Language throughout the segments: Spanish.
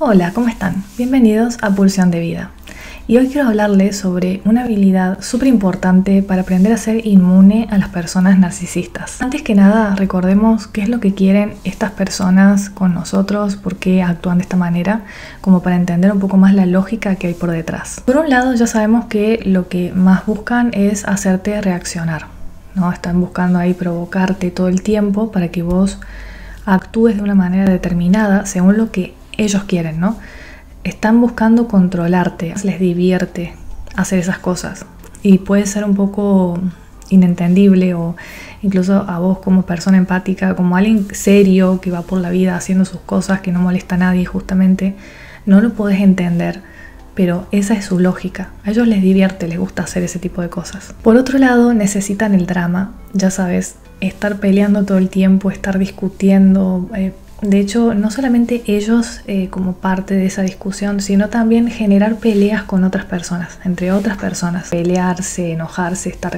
Hola, ¿cómo están? Bienvenidos a Pulsión de Vida. Y hoy quiero hablarles sobre una habilidad súper importante para aprender a ser inmune a las personas narcisistas. Antes que nada, recordemos qué es lo que quieren estas personas con nosotros, por qué actúan de esta manera, como para entender un poco más la lógica que hay por detrás. Por un lado, ya sabemos que lo que más buscan es hacerte reaccionar, ¿no? Están buscando ahí provocarte todo el tiempo para que vos actúes de una manera determinada según lo que ellos quieren, ¿no? Están buscando controlarte, les divierte hacer esas cosas y puede ser un poco inentendible o incluso a vos como persona empática, como alguien serio que va por la vida haciendo sus cosas, que no molesta a nadie justamente, no lo podés entender, pero esa es su lógica. A ellos les divierte, les gusta hacer ese tipo de cosas. Por otro lado, necesitan el drama, ya sabes, estar peleando todo el tiempo, estar discutiendo. De hecho, no solamente ellos como parte de esa discusión, sino también generar peleas con otras personas, entre otras personas. Pelearse, enojarse, estar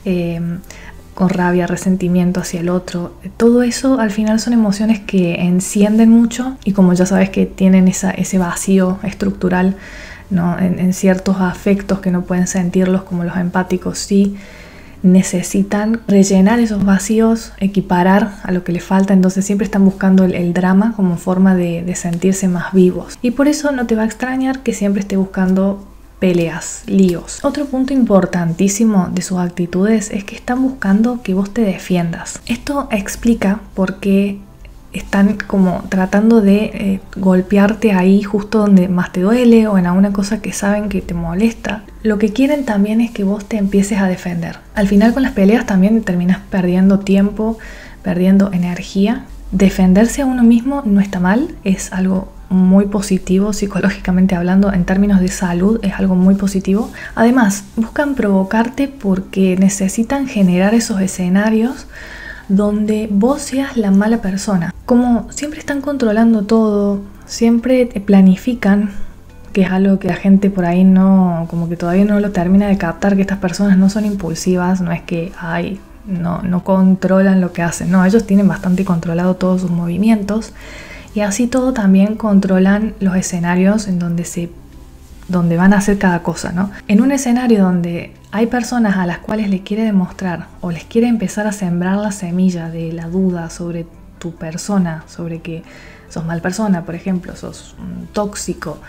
con rabia, resentimiento hacia el otro. Todo eso al final son emociones que encienden mucho y como ya sabes que tienen ese vacío estructural, ¿no? En ciertos afectos que no pueden sentirlos, como los empáticos sí. Necesitan rellenar esos vacíos, equiparar a lo que les falta, entonces siempre están buscando el drama como forma de sentirse más vivos. Y por eso no te va a extrañar que siempre esté buscando peleas, líos. Otro punto importantísimo de sus actitudes es que están buscando que vos te defiendas. Esto explica por qué están como tratando de golpearte ahí justo donde más te duele o en alguna cosa que saben que te molesta. Lo que quieren también es que vos te empieces a defender. Al final con las peleas también terminas perdiendo tiempo, perdiendo energía. Defenderse a uno mismo no está mal, es algo muy positivo psicológicamente hablando, en términos de salud es algo muy positivo. Además, buscan provocarte porque necesitan generar esos escenarios donde vos seas la mala persona. Como siempre están controlando todo, siempre te planifican, que es algo que la gente por ahí no, como que todavía no lo termina de captar, que estas personas no son impulsivas, no es que no controlan lo que hacen, no, ellos tienen bastante controlado todos sus movimientos y así todo también controlan los escenarios en donde van a hacer cada cosa, ¿no? En un escenario donde hay personas a las cuales le quiere demostrar o les quiere empezar a sembrar la semilla de la duda sobre tu persona, sobre que sos mal persona, por ejemplo, sos tóxico,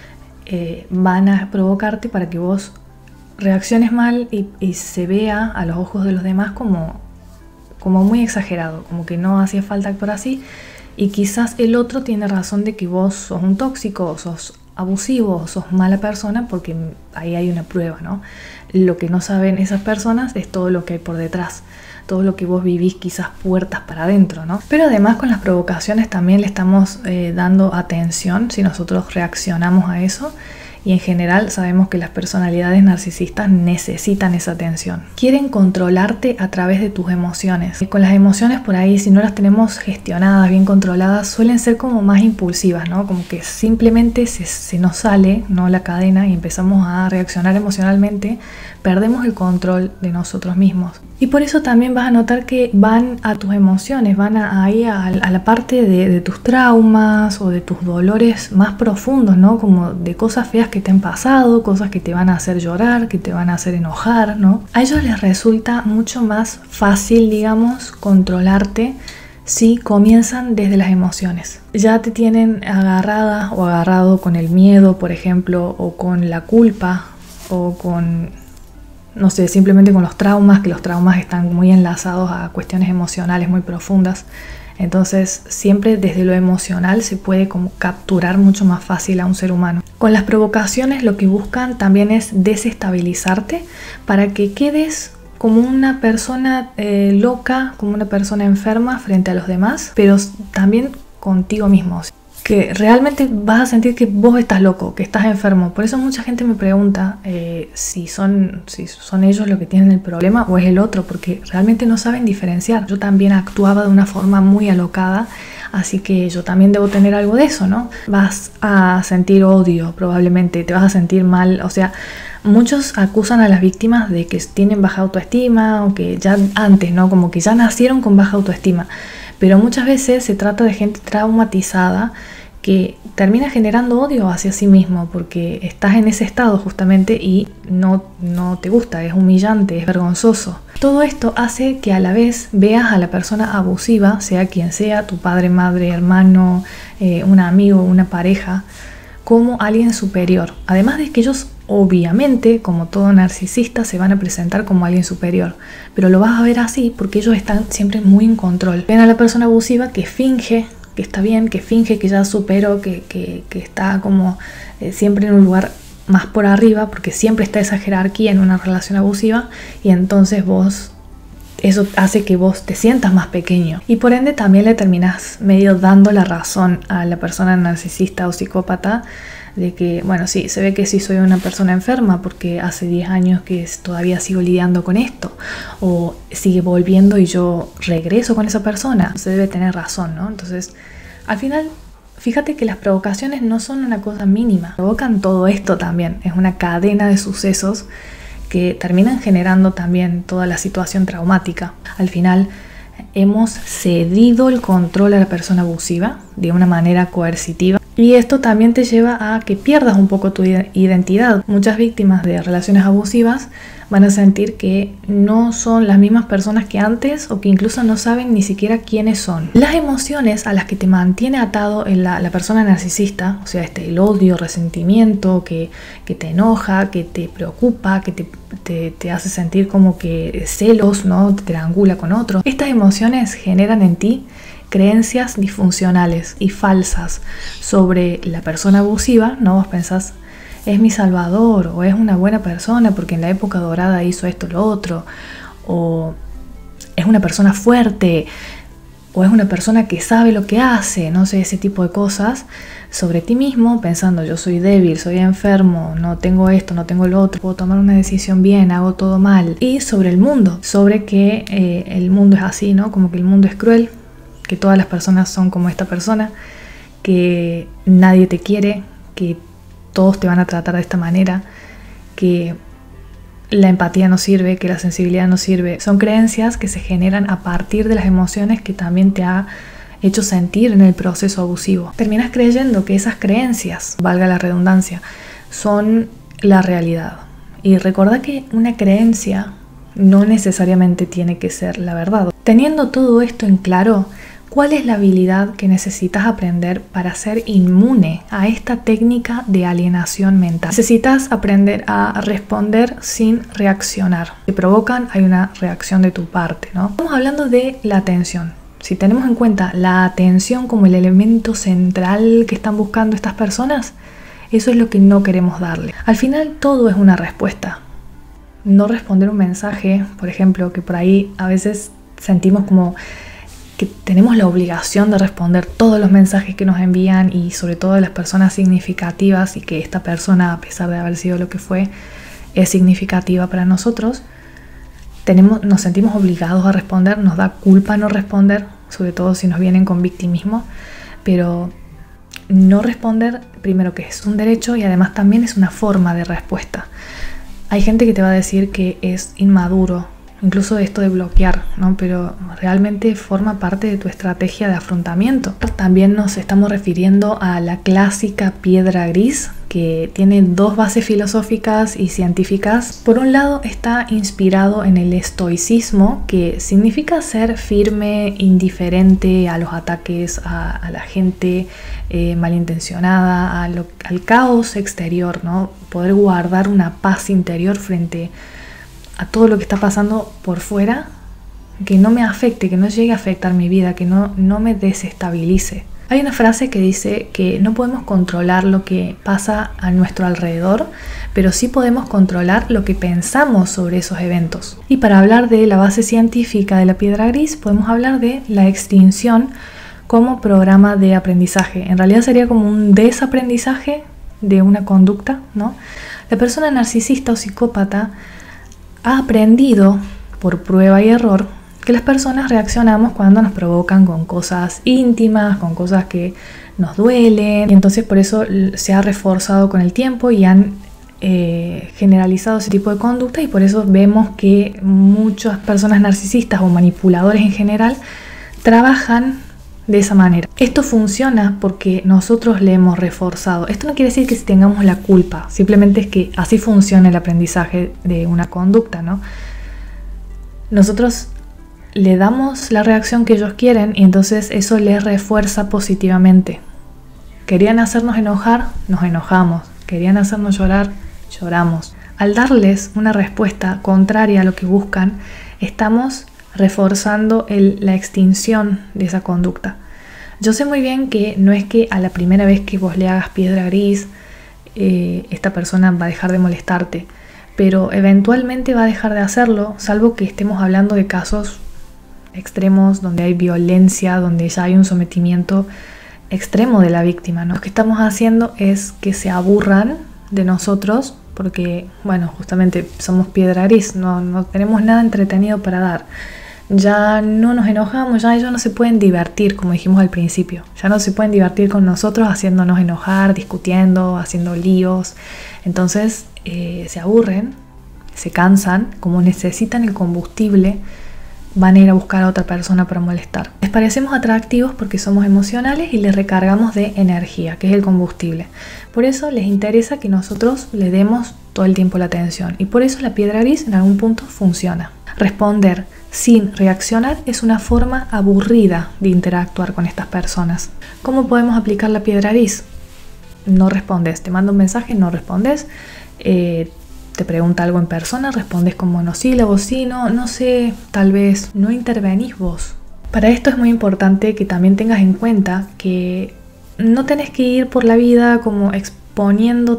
van a provocarte para que vos reacciones mal y se vea a los ojos de los demás como muy exagerado, como que no hacía falta actuar así y quizás el otro tiene razón de que vos sos un tóxico o sos abusivo o sos mala persona porque ahí hay una prueba, ¿no? Lo que no saben esas personas es todo lo que hay por detrás, todo lo que vos vivís quizás puertas para adentro, ¿no? Pero además con las provocaciones también le estamos dando atención si nosotros reaccionamos a eso. Y en general sabemos que las personalidades narcisistas necesitan esa atención. Quieren controlarte a través de tus emociones. Y con las emociones por ahí, si no las tenemos gestionadas, bien controladas, suelen ser como más impulsivas, ¿no? Como que simplemente se nos sale, ¿no?, la cadena y empezamos a reaccionar emocionalmente, perdemos el control de nosotros mismos. Y por eso también vas a notar que van a tus emociones, van ahí a la parte de tus traumas o de tus dolores más profundos, ¿no? Como de cosas feas que te han pasado, cosas que te van a hacer llorar, que te van a hacer enojar, ¿no? A ellos les resulta mucho más fácil, digamos, controlarte si comienzan desde las emociones. Ya te tienen agarrada o agarrado con el miedo, por ejemplo, o con la culpa, o con, no sé, simplemente con los traumas, que los traumas están muy enlazados a cuestiones emocionales muy profundas. Entonces siempre desde lo emocional se puede como capturar mucho más fácil a un ser humano. Con las provocaciones lo que buscan también es desestabilizarte para que quedes como una persona loca, como una persona enferma frente a los demás, pero también contigo mismo. Que realmente vas a sentir que vos estás loco, que estás enfermo. Por eso mucha gente me pregunta si son ellos los que tienen el problema o es el otro, porque realmente no saben diferenciar. Yo también actuaba de una forma muy alocada, así que yo también debo tener algo de eso, ¿no? Vas a sentir odio probablemente, te vas a sentir mal, o sea, muchos acusan a las víctimas de que tienen baja autoestima o que ya antes, ¿no? Como que ya nacieron con baja autoestima. Pero muchas veces se trata de gente traumatizada que termina generando odio hacia sí mismo porque estás en ese estado justamente y no te gusta, es humillante, es vergonzoso. Todo esto hace que a la vez veas a la persona abusiva, sea quien sea, tu padre, madre, hermano, un amigo, una pareja, como alguien superior. Además de que ellos obviamente, como todo narcisista, se van a presentar como alguien superior, pero lo vas a ver así porque ellos están siempre muy en control. Ven a la persona abusiva que finge que está bien, que finge que ya superó, que está como siempre en un lugar más por arriba, porque siempre está esa jerarquía en una relación abusiva, y entonces eso hace que vos te sientas más pequeño y por ende también le terminás medio dando la razón a la persona narcisista o psicópata de que, bueno, sí, se ve que sí soy una persona enferma porque hace 10 años que todavía sigo lidiando con esto, o sigue volviendo y yo regreso con esa persona, se debe tener razón, ¿no? Entonces, al final, fíjate que las provocaciones no son una cosa mínima, provocan todo esto también, es una cadena de sucesos que terminan generando también toda la situación traumática. Al final, hemos cedido el control a la persona abusiva de una manera coercitiva. Y esto también te lleva a que pierdas un poco tu identidad. Muchas víctimas de relaciones abusivas van a sentir que no son las mismas personas que antes o que incluso no saben ni siquiera quiénes son. Las emociones a las que te mantiene atado la persona narcisista, o sea, el odio, resentimiento, que te enoja, que te preocupa, que te hace sentir como que celos, ¿no? Te triangula con otros. Estas emociones generan en ti creencias disfuncionales y falsas sobre la persona abusiva, ¿no? Vos pensás, es mi salvador, o es una buena persona porque en la época dorada hizo esto o lo otro, o es una persona fuerte, o es una persona que sabe lo que hace, no sé, ese tipo de cosas sobre ti mismo, pensando yo soy débil, soy enfermo, no tengo esto, no tengo lo otro, puedo tomar una decisión bien, hago todo mal. Y sobre el mundo, sobre que el mundo es así, ¿no? Como que el mundo es cruel, que todas las personas son como esta persona, que nadie te quiere, que todos te van a tratar de esta manera, que la empatía no sirve, que la sensibilidad no sirve. Son creencias que se generan a partir de las emociones que también te ha hecho sentir en el proceso abusivo. Terminas creyendo que esas creencias, valga la redundancia, son la realidad. Y recordá que una creencia no necesariamente tiene que ser la verdad. Teniendo todo esto en claro, ¿cuál es la habilidad que necesitas aprender para ser inmune a esta técnica de alienación mental? Necesitas aprender a responder sin reaccionar. Si provocan, hay una reacción de tu parte, ¿no? Estamos hablando de la atención. Si tenemos en cuenta la atención como el elemento central que están buscando estas personas, eso es lo que no queremos darle. Al final, todo es una respuesta. No responder un mensaje, por ejemplo, que por ahí a veces sentimos como que tenemos la obligación de responder todos los mensajes que nos envían y sobre todo de las personas significativas, y que esta persona, a pesar de haber sido lo que fue, es significativa para nosotros. Nos sentimos obligados a responder, nos da culpa no responder, sobre todo si nos vienen con victimismo, pero no responder, primero que es un derecho y además también es una forma de respuesta. Hay gente que te va a decir que es inmaduro, incluso esto de bloquear, ¿no? Pero realmente forma parte de tu estrategia de afrontamiento. También nos estamos refiriendo a la clásica piedra gris, que tiene dos bases filosóficas y científicas. Por un lado está inspirado en el estoicismo, que significa ser firme, indiferente a los ataques a la gente malintencionada, al caos exterior, ¿no? Poder guardar una paz interior frente a todo lo que está pasando por fuera, que no me afecte, que no llegue a afectar mi vida, que no me desestabilice. Hay una frase que dice que no podemos controlar lo que pasa a nuestro alrededor, pero sí podemos controlar lo que pensamos sobre esos eventos. Y para hablar de la base científica de la piedra gris, podemos hablar de la extinción como programa de aprendizaje. En realidad sería como un desaprendizaje de una conducta, ¿no? La persona narcisista o psicópata ha aprendido por prueba y error que las personas reaccionamos cuando nos provocan con cosas íntimas, con cosas que nos duelen, y entonces por eso se ha reforzado con el tiempo y han generalizado ese tipo de conducta, y por eso vemos que muchas personas narcisistas o manipuladores en general trabajan de esa manera. Esto funciona porque nosotros le hemos reforzado. Esto no quiere decir que si tengamos la culpa, simplemente es que así funciona el aprendizaje de una conducta, ¿no? Nosotros le damos la reacción que ellos quieren y entonces eso les refuerza positivamente. Querían hacernos enojar, nos enojamos. Querían hacernos llorar, lloramos. Al darles una respuesta contraria a lo que buscan, estamos reforzando la extinción de esa conducta. Yo sé muy bien que no es que a la primera vez que vos le hagas piedra gris, esta persona va a dejar de molestarte, pero eventualmente va a dejar de hacerlo, salvo que estemos hablando de casos extremos donde hay violencia, donde ya hay un sometimiento extremo de la víctima, ¿no? Lo que estamos haciendo es que se aburran de nosotros porque, bueno, justamente somos piedra gris, no tenemos nada entretenido para dar. Ya no nos enojamos, ya ellos no se pueden divertir, como dijimos al principio. Ya no se pueden divertir con nosotros haciéndonos enojar, discutiendo, haciendo líos. Entonces se aburren, se cansan, como necesitan el combustible, van a ir a buscar a otra persona para molestar. Les parecemos atractivos porque somos emocionales y les recargamos de energía, que es el combustible. Por eso les interesa que nosotros le demos todo el tiempo la atención. Y por eso la piedra gris en algún punto funciona. Responder sin reaccionar es una forma aburrida de interactuar con estas personas. ¿Cómo podemos aplicar la piedra gris? No respondes, te manda un mensaje, no respondes. Te pregunta algo en persona, respondes con monosílabos, sí, no sé, tal vez no intervenís vos. Para esto es muy importante que también tengas en cuenta que no tenés que ir por la vida como exponiendo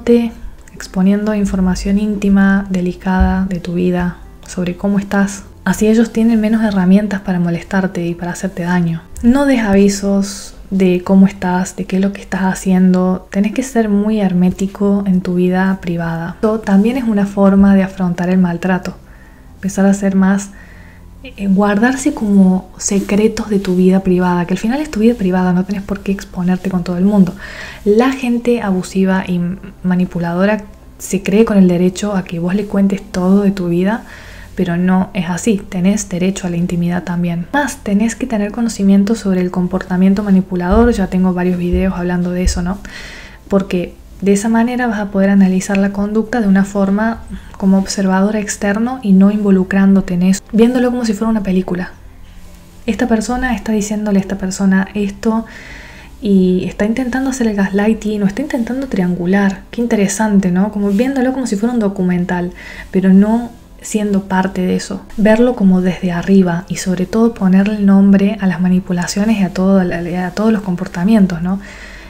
información íntima, delicada de tu vida, sobre cómo estás. Así ellos tienen menos herramientas para molestarte y para hacerte daño. No des avisos de cómo estás, de qué es lo que estás haciendo. Tenés que ser muy hermético en tu vida privada. Esto también es una forma de afrontar el maltrato. Empezar a ser más, guardarse como secretos de tu vida privada, que al final es tu vida privada, no tenés por qué exponerte con todo el mundo. La gente abusiva y manipuladora se cree con el derecho a que vos le cuentes todo de tu vida, pero no es así, tenés derecho a la intimidad también. Más, tenés que tener conocimiento sobre el comportamiento manipulador, ya tengo varios videos hablando de eso, ¿no? Porque de esa manera vas a poder analizar la conducta de una forma como observador externo y no involucrándote en eso, viéndolo como si fuera una película. Esta persona está diciéndole a esta persona esto y está intentando hacer el gaslighting o está intentando triangular. Qué interesante, ¿no? Como viéndolo como si fuera un documental, pero no siendo parte de eso, verlo como desde arriba y sobre todo ponerle el nombre a las manipulaciones y a todos los comportamientos, ¿no?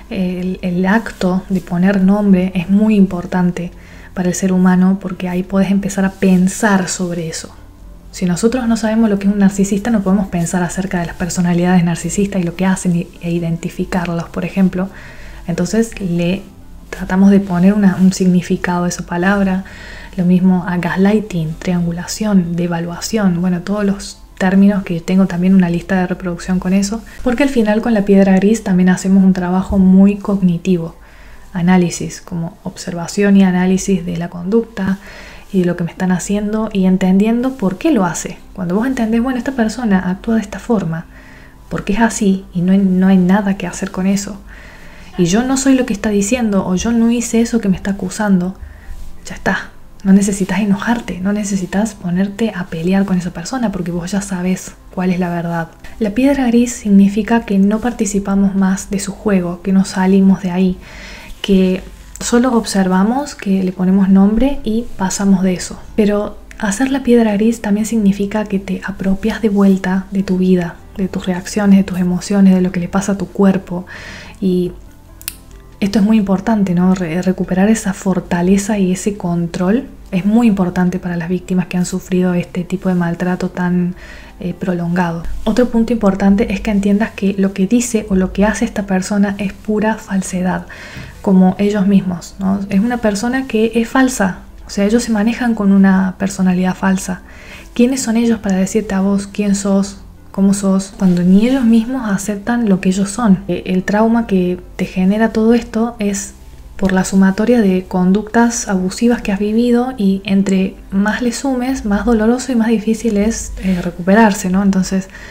El acto de poner nombre es muy importante para el ser humano porque ahí puedes empezar a pensar sobre eso. Si nosotros no sabemos lo que es un narcisista, no podemos pensar acerca de las personalidades narcisistas y lo que hacen e identificarlos, por ejemplo. Entonces le tratamos de poner un significado a esa palabra. Lo mismo a gaslighting, triangulación, devaluación, bueno, todos los términos que tengo también una lista de reproducción con eso, porque al final con la piedra gris también hacemos un trabajo muy cognitivo, análisis, como observación y análisis de la conducta y de lo que me están haciendo y entendiendo por qué lo hace. Cuando vos entendés, bueno, esta persona actúa de esta forma, porque es así y no hay nada que hacer con eso. Y yo no soy lo que está diciendo o yo no hice eso que me está acusando, ya está. No necesitas enojarte, no necesitas ponerte a pelear con esa persona porque vos ya sabes cuál es la verdad. La piedra gris significa que no participamos más de su juego, que no salimos de ahí, que solo observamos, que le ponemos nombre y pasamos de eso. Pero hacer la piedra gris también significa que te apropias de vuelta de tu vida, de tus reacciones, de tus emociones, de lo que le pasa a tu cuerpo. Y esto es muy importante, ¿no? Recuperar esa fortaleza y ese control es muy importante para las víctimas que han sufrido este tipo de maltrato tan prolongado. Otro punto importante es que entiendas que lo que dice o lo que hace esta persona es pura falsedad, como ellos mismos, ¿no? Es una persona que es falsa, o sea, ellos se manejan con una personalidad falsa. ¿Quiénes son ellos para decirte a vos quién sos? ¿Cómo sos? Cuando ni ellos mismos aceptan lo que ellos son. El trauma que te genera todo esto es por la sumatoria de conductas abusivas que has vivido y entre más le sumes, más doloroso y más difícil es recuperarse, ¿no? Entonces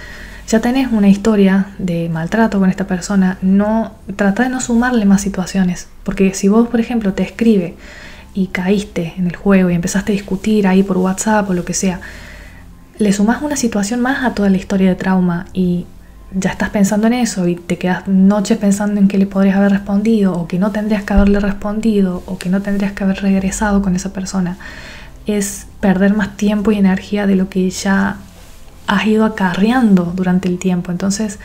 ya tenés una historia de maltrato con esta persona, trata de no sumarle más situaciones, porque si vos, por ejemplo, te escribe y caíste en el juego y empezaste a discutir ahí por WhatsApp o lo que sea, le sumás una situación más a toda la historia de trauma y ya estás pensando en eso y te quedas noches pensando en que le podrías haber respondido o que no tendrías que haberle respondido o que no tendrías que haber regresado con esa persona. Es perder más tiempo y energía de lo que ya has ido acarreando durante el tiempo. Entonces,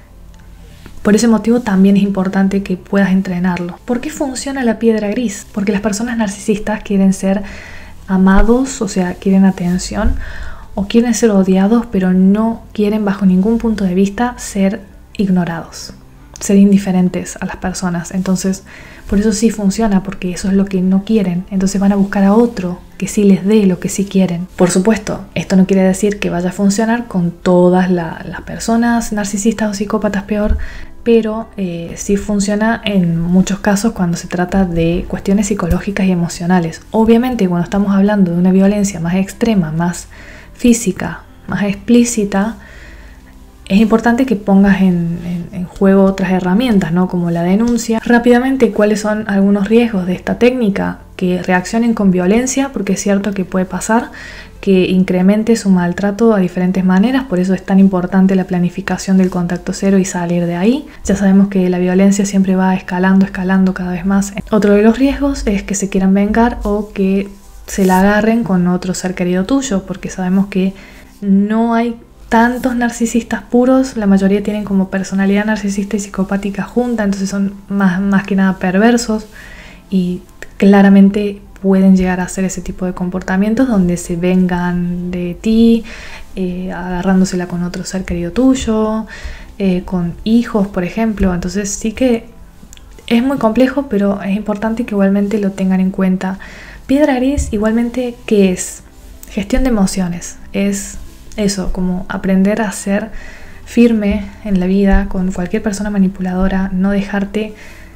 por ese motivo también es importante que puedas entrenarlo. ¿Por qué funciona la piedra gris? Porque las personas narcisistas quieren ser amados, o sea, quieren atención, o quieren ser odiados, pero no quieren bajo ningún punto de vista ser ignorados, ser indiferentes a las personas. Entonces, por eso sí funciona, porque eso es lo que no quieren. Entonces van a buscar a otro que sí les dé lo que sí quieren. Por supuesto, esto no quiere decir que vaya a funcionar con todas las personas narcisistas o psicópatas peor, pero sí funciona en muchos casos cuando se trata de cuestiones psicológicas y emocionales. Obviamente, cuando estamos hablando de una violencia más extrema, más física, más explícita, es importante que pongas en juego otras herramientas, ¿no? Como la denuncia. Rápidamente, ¿cuáles son algunos riesgos de esta técnica? Que reaccionen con violencia, porque es cierto que puede pasar, que incremente su maltrato a diferentes maneras, por eso es tan importante la planificación del contacto cero y salir de ahí. Ya sabemos que la violencia siempre va escalando cada vez más. Otro de los riesgos es que se quieran vengar o que se la agarren con otro ser querido tuyo, porque sabemos que no hay tantos narcisistas puros, la mayoría tienen como personalidad narcisista y psicopática junta, entonces son más que nada perversos y claramente pueden llegar a hacer ese tipo de comportamientos donde se vengan de ti, agarrándosela con otro ser querido tuyo, con hijos, por ejemplo. Entonces sí que es muy complejo, pero es importante que igualmente lo tengan en cuenta. Piedra gris, igualmente, ¿qué es? Gestión de emociones. Es eso, como aprender a ser firme en la vida con cualquier persona manipuladora, no dejarte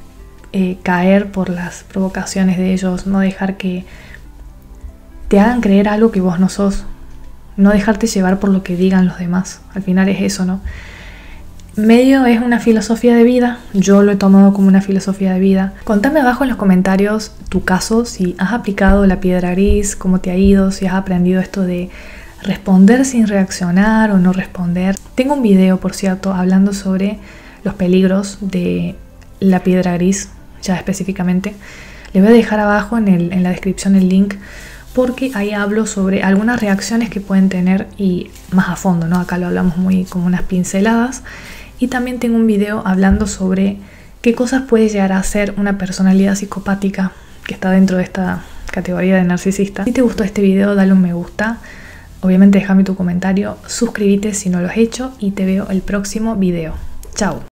caer por las provocaciones de ellos, no dejar que te hagan creer algo que vos no sos, no dejarte llevar por lo que digan los demás. Al final es eso, ¿no? Medio es una filosofía de vida, yo lo he tomado como una filosofía de vida. Contame abajo en los comentarios tu caso, si has aplicado la piedra gris, cómo te ha ido, si has aprendido esto de responder sin reaccionar o no responder. Tengo un video, por cierto, hablando sobre los peligros de la piedra gris, ya específicamente. Le voy a dejar abajo en la descripción el link, porque ahí hablo sobre algunas reacciones que pueden tener y más a fondo, ¿no? Acá lo hablamos muy como unas pinceladas. Y también tengo un video hablando sobre qué cosas puede llegar a ser una personalidad psicopática que está dentro de esta categoría de narcisista. Si te gustó este video, dale un me gusta. Obviamente déjame tu comentario, suscríbete si no lo has hecho y te veo el próximo video. Chao.